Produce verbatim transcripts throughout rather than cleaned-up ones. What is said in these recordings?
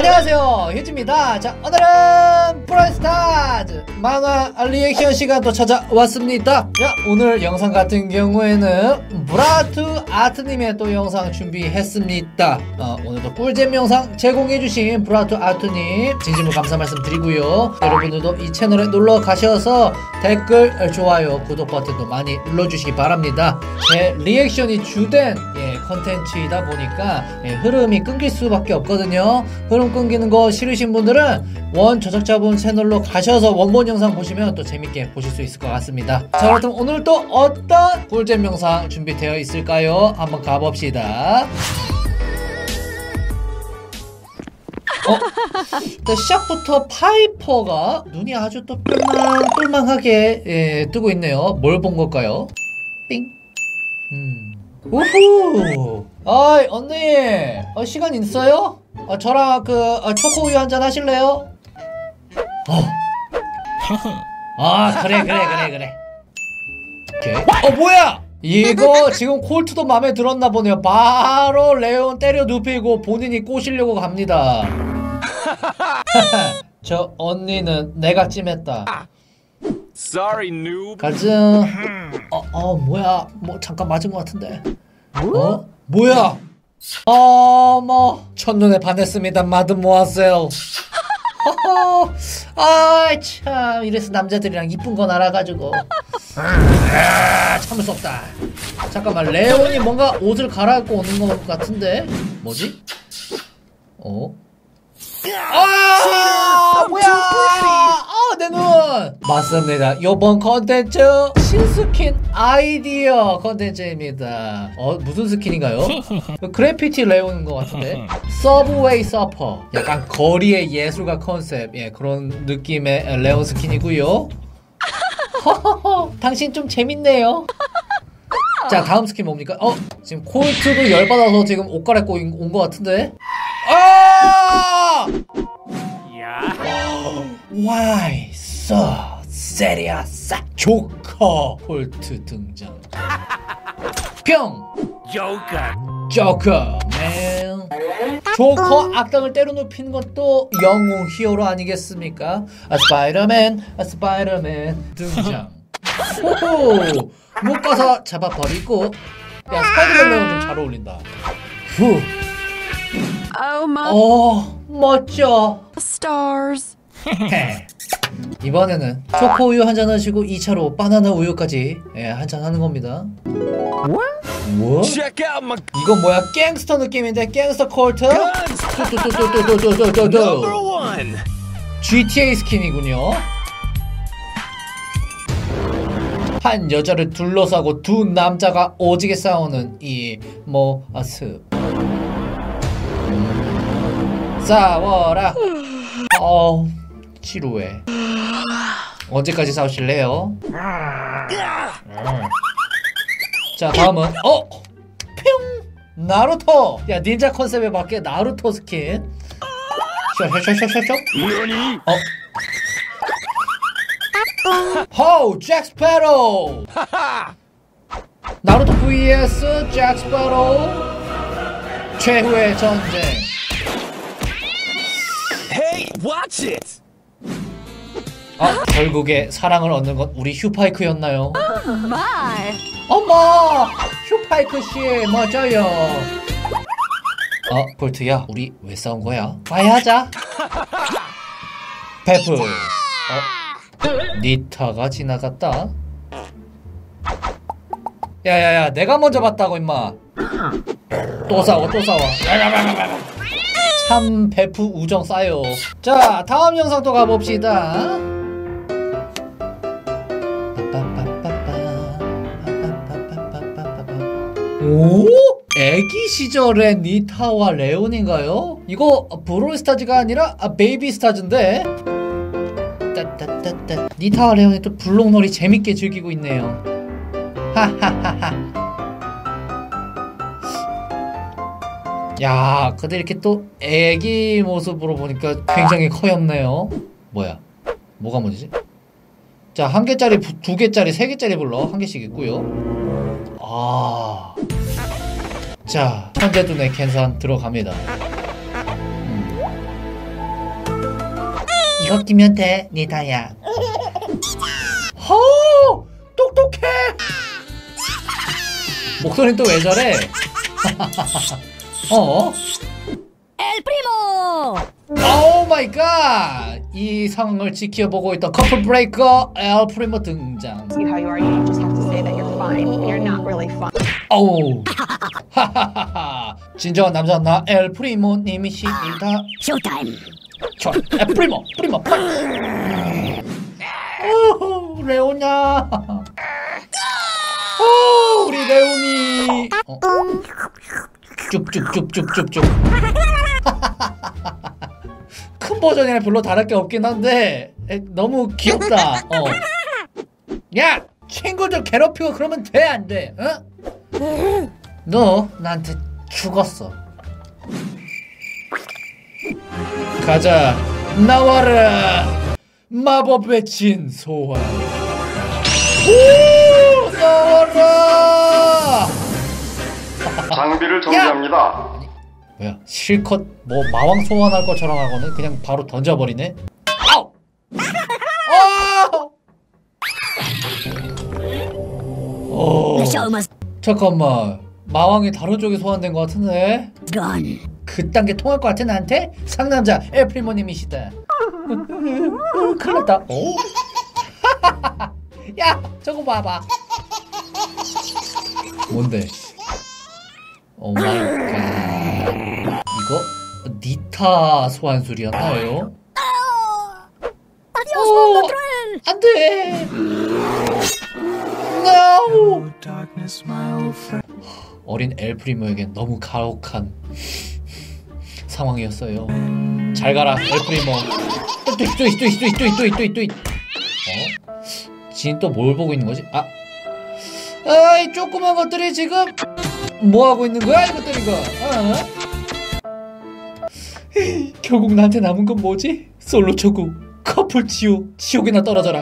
안녕하세요, 휴지입니다. 자, 오늘은 브롤스타즈 만화 리액션 시간 또 찾아왔습니다. 자, 오늘 영상 같은 경우에는 브라투 아트님의 또 영상 준비했습니다. 어, 오늘도 꿀잼 영상 제공해주신 브라투 아트님 진심으로 감사 말씀 드리고요. 여러분들도 이 채널에 놀러 가셔서 댓글, 좋아요, 구독 버튼도 많이 눌러주시기 바랍니다. 제 리액션이 주된 예, 컨텐츠이다 보니까 예, 흐름이 끊길 수밖에 없거든요. 흐름 끊기는 거 싫으신 분들은 원 저작자분 채널로 가셔서 원본 영상 보시면 또 재밌게 보실 수 있을 것 같습니다. 자, 그렇다면 오늘 또 어떤 꿀잼 영상 준비되어 있을까요? 한번 가봅시다. 어? 시작부터 파이퍼가 눈이 아주 또 똘망똘망하게 예, 뜨고 있네요. 뭘 본 걸까요? 삥. 음. 우후. 아이 언니, 어, 시간 있어요? 어, 저랑 그 어, 초코우유 한잔 하실래요? 어. 아 그래 그래 그래 그래. 오케이. 어 뭐야? 이거 지금 콜트도 마음에 들었나 보네요. 바로 레온 때려 눕히고 본인이 꼬시려고 갑니다. 저 언니는 내가 찜했다. Sorry, noob. 가증. 어, 어 뭐야? 뭐 잠깐 맞은 것 같은데. 어? 뭐야? 어머, 첫눈에 반했습니다, 마드모아셀. 아이 참, 이래서 남자들이랑 이쁜 건 알아가지고 아, 참을 수 없다. 잠깐만, 레온이 뭔가 옷을 갈아입고 오는 것 같은데 뭐지? 어? 아 뭐야? 아, 내 눈. 맞습니다. 요번 컨텐츠 신스킨 아이디어 컨텐츠입니다. 어, 무슨 스킨인가요? 그래피티 레온인 것 같은데. 서브웨이 서퍼, 약간 거리의 예술가 컨셉, 예, 그런 느낌의 레온 스킨이고요. 당신 좀 재밌네요. 자, 다음 스킨 뭡니까? 어, 지금 콜트도 열받아서 지금 옷 갈아입고 온 것 같은데. 아! Why so serious? 조커 콜트 등장. 평. 조커. 조커 맨. 조커 악당을 때려눕히는 것도 영웅 히어로 아니겠습니까? 아, 스파이더맨, 아, 스파이더맨 등장. 호호. 묶어서 잡아버리고. 야, 스파이더맨은 좀 잘 어울린다. 후. 어, 멋져. Stars. 이번에는 초코우유 한잔 하시고 이 차로 바나나 우유까지 예, 한잔 하는 겁니다. 뭐? 이건 뭐야? 갱스터 느낌인데? 갱스터 콜트? 지티에이 스킨이군요. 한 여자를 둘러싸고 두 남자가 오지게 싸우는 이 모습. 싸워라. 어, 지루해. 언제까지 싸우실래요? 음. 자, 다음은 어! 뿅! 나루토! 야, 닌자 컨셉에 맞게 나루토 스킨. 쇼쇼쇼쇼쇼. 어? 호우! 잭 스패로! 나루토 vs 잭 스패로. 최후의 전쟁. Hey, watch it. 아, 결국에 사랑을 얻는 건 우리 휴파이크였나요? Oh my. 어머, 휴파이크 씨 맞아요. 어, 콜트야, 우리 왜 싸운 거야? 파이 하자. 페프. 어, 니타가 지나갔다. 야야야, 내가 먼저 봤다고 임마. 또 싸워, 또 싸워. 참 베프 우정 쌓여. 자, 다음 영상 또 가봅시다. 오? 애기 시절의 니타와 레온인가요? 이거 브롤스타즈가 아니라 아, 베이비스타즈인데. 따따따따. 니타와 레온이 또 블록놀이 재밌게 즐기고 있네요. 하하하하. 야, 근데 이렇게 또 애기 모습으로 보니까 굉장히 커였네요. 뭐야? 뭐가 문제지? 자, 한 개짜리, 두 개짜리, 세 개짜리 불러. 한 개씩 있고요. 아. 자, 천재두뇌 캔산 들어갑니다. 음. 이거 끼면 돼, 니다야. 허, 똑똑해. 목소리는 또 왜 저래? 어? El primo. 오 마이 갓! 이 상황을 지켜보고 있던 커플 브레이커 엘 프리모 등장. you how you are, you just have to say that you're fine. You're not really fine. 오우. 하하하하. 진정한 남자 나 엘 프리모 님이십니다. Showtime. 저, 엘 프리모, 프리모, 프리모. 오호, 레오냐. 오, 우리 레오니. 어? 쭉쭉쭉쭉쭉쭉. 큰 버전이랑 별로 다를 게 없긴 한데 에, 너무 귀엽다. 어. 야, 친구들 괴롭히고 그러면 돼, 안 돼? 어? 너 나한테 죽었어. 가자, 나와라. 마법의 진 소환. 오, 나와라. 장비를 정지합니다. 뭐야, 실컷 뭐 마왕 소환할 것처럼 하고는 그냥 바로 던져버리네. 아우! 아우! 어, Show must 잠깐만, 마왕이 다른 쪽에 소환된 것 같은데? gone. 그딴 게 통할 것 같아 나한테? 상남자 엘프리모님이시다. 큰일 났다. 어? 야, 저거 봐봐. 뭔데? 오 마이 갓. 이거 니타 소환술이었나요? 어, 안 돼. No. 어린 엘프리모에겐 너무 가혹한 상황이었어요. 잘 가라, 엘프리모. 뚜이뚜이뚜이뚜이뚜이뚜이뚜이. 어? 진 또 뭘 보고 있는 거지? 아, 아이 조그만 것들이 지금 뭐 하고 있는 거야, 이것들 이거? 어? 결국 나한테 남은 건 뭐지? 솔로 초구, 커플 지옥, 지옥이나 떨어져라.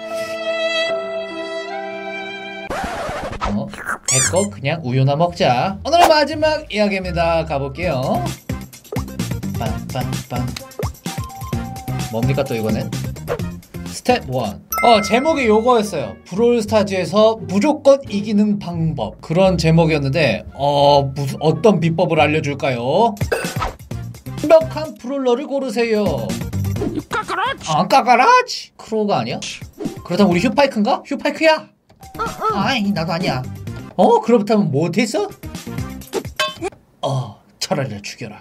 어? 됐고 그냥 우유나 먹자. 오늘의 마지막 이야기입니다. 가볼게요. 빵빵빵. 뭡니까 또 이거는? 스텝 일. 어, 제목이 요거였어요. 브롤스타즈에서 무조건 이기는 방법. 그런 제목이었는데 어, 무슨 어떤 비법을 알려줄까요? 완벽한 브롤러를 고르세요. 아, 까까라치. 크로우가 아니야? 그렇다면 우리 휴파이크인가? 휴파이크야? 아이, 나도 아니야. 어? 그렇다면 못했어? 어, 차라리 날 죽여라.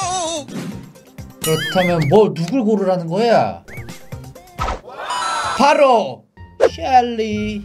그렇다면 뭐 누굴 고르라는 거야? 바로 셸리.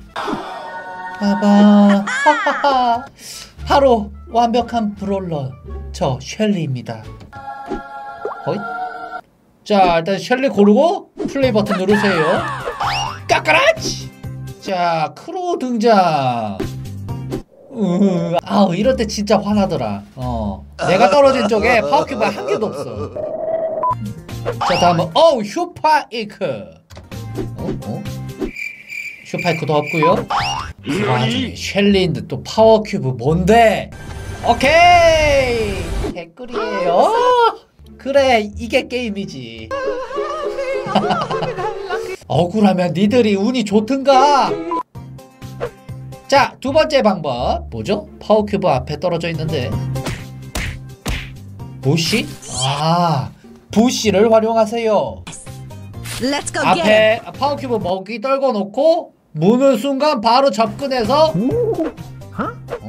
봐봐. 하하하. 바로 완벽한 브롤러 저 셸리입니다. 어이? 자, 일단 셸리 고르고 플레이 버튼 누르세요. 까까라치. 자, 크로우 등장. 으, 아우, 이럴 때 진짜 화나더라. 어, 내가 떨어진 쪽에 파워큐브가 한 개도 없어. 자, 다음은 어우, 휴파이크. 어? 어? 슈파이크도 없고요. 그 와중에 셸리인데 또 파워큐브 뭔데? 오케이! 댓글이에요. 그래, 이게 게임이지. 억울하면 니들이 운이 좋든가. 자, 두 번째 방법 뭐죠? 파워큐브 앞에 떨어져 있는데 부시? 아, 부시를 활용하세요. Let's go get 앞에 파워큐브 먹이 떨궈 놓고 무는 순간 바로 접근해서 어?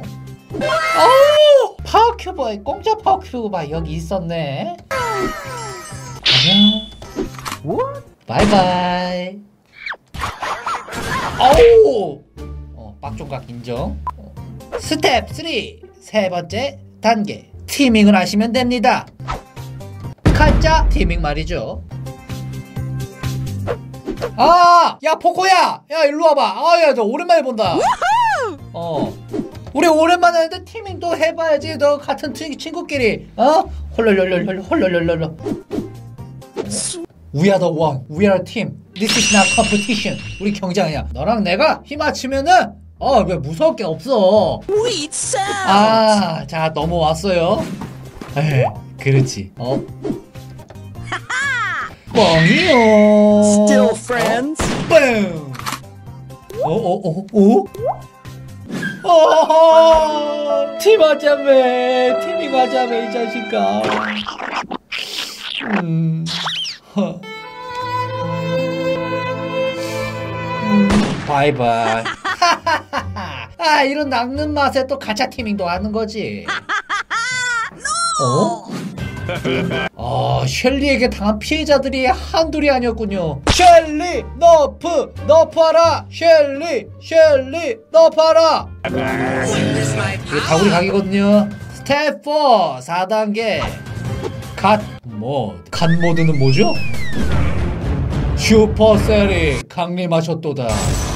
어? 파워큐브에 공짜 파워큐브가 여기 있었네. 안녕. 바이바이. 어우, 어, 빡종각 인정. 어. 스텝 삼, 세 번째 단계 티밍을 하시면 됩니다. 가짜 티밍 말이죠. 아, 야 포코야, 야 일로 와봐. 아, 야 저 오랜만에 본다. 어, 우리 오랜만에 하는데 티밍 또 해봐야지. 너 같은 친, 친구끼리. 어? 홀롤롤롤 홀롤롤롤. We are the one. We are a team. This is not competition. 우리 경쟁 아니야. 너랑 내가 힘 합치면은 어, 왜 무서울 게 없어. 아, 자 넘어왔어요. 에이, 그렇지. 어? 뻥이요. friends. 뻥! 어어어 어? 어허! 팀 하자매! 팀이 하자매, 이 자식아. 음. 허. 음. 바이바이. 아, 이런 낚는 맛에 또 가짜 티밍도 하는 거지. 어? 아, 셸리에게 당한 피해자들이 한둘이 아니었군요. 셸리 너프 너프하라. 셸리 셸리 너프하라. 이게 다구리 각이거든요. 스텝 사 사 단계 갓 모드. 갓 모드는 뭐죠? 슈퍼셀이 강림하셨도다.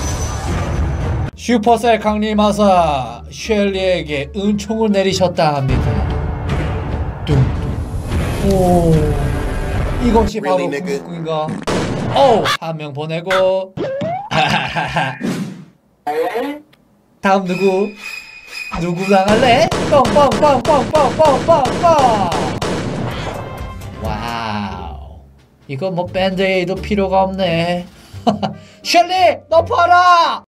슈퍼셀 강림하사 셸리에게 은총을 내리셨다 합니다. 뚱뚱. 오, 이것이 바로 궁극인가? 오, 한 명 보내고. 다음 누구? 누구 당할래? 뻥뻥뻥뻥뻥뻥뻥뻥. 와우, 이거 뭐 밴드에이드 필요가 없네. 셸리 너프하라.